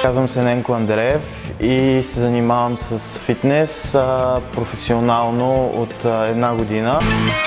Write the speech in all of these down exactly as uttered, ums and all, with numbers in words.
казвам се Ненко Андреев и се занимавам с фитнес а, професионално от а, една година.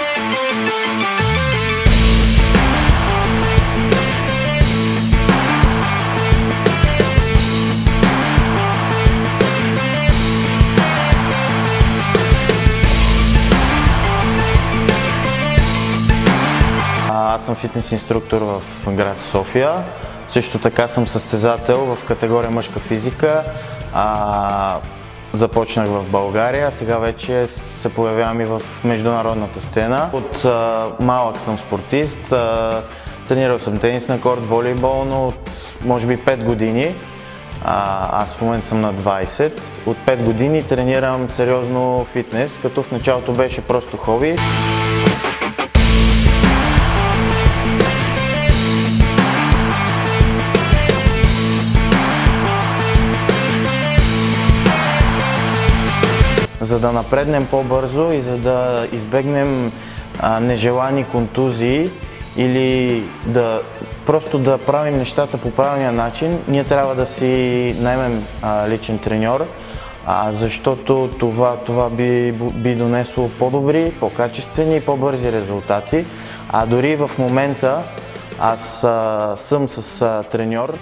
Аз съм фитнес инструктор в град София. Също така съм състезател в категория мъжка физика. А, започнах в България, а сега вече се появявам и в международната сцена. От а, малък съм спортист. А, тренирал съм тенис на корт, волейбол, но от може би пет години. А, аз в момента съм на двайсет. От пет години тренирам сериозно фитнес, като в началото беше просто хоби. За да напреднем по-бързо и за да избегнем а, нежелани контузии или да просто да правим нещата по правилния начин, ние трябва да си наймем а, личен треньор, а, защото това, това би, би донесло по-добри, по-качествени и по-бързи резултати. А дори в момента аз а, съм с а, треньор.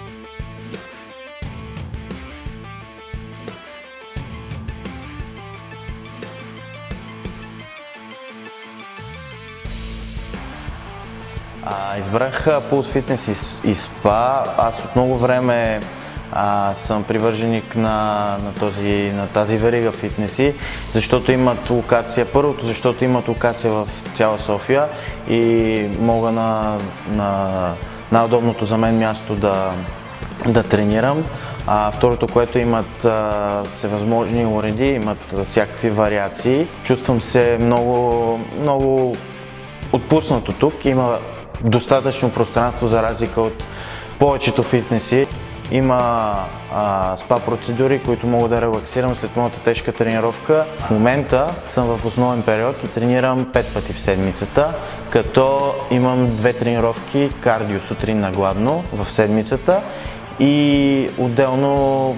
А, избрах Pulse Fitness и, и спа. Аз от много време а, съм привърженик на, на, този, на тази верига фитнеси, защото имат локация. Първото, защото имат локация в цяла София и мога на, на най-удобното за мен място да, да тренирам. А, второто, което имат а, всевъзможни уреди, имат всякакви вариации. Чувствам се много, много отпуснато тук. Има достатъчно пространство за разлика от повечето фитнеси. Има а, спа процедури, които мога да релаксирам след моята тежка тренировка. В момента съм в основен период и тренирам пет пъти в седмицата, като имам две тренировки кардио сутрин на гладно в седмицата и отделно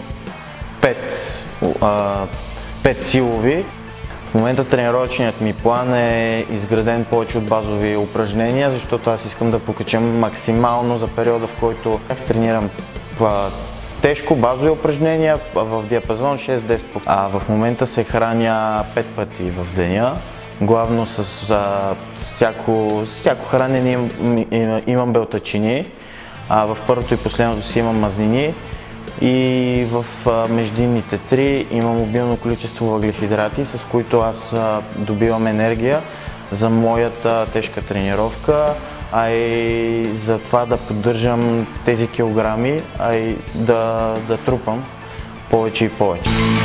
пет силови. В момента тренировъчният ми план е изграден повече от базови упражнения, защото аз искам да покачам максимално за периода, в който тренирам тежко базови упражнения в диапазон шест до десет. А в момента се храня пет пъти в деня, главно с а, всяко, всяко хранене имам, имам белтачини, а в първото и последното си имам мазнини. И в междинните три има мобилно количество въглехидрати, с които аз добивам енергия за моята тежка тренировка, а и за това да поддържам тези килограми, а и да, да трупам повече и повече.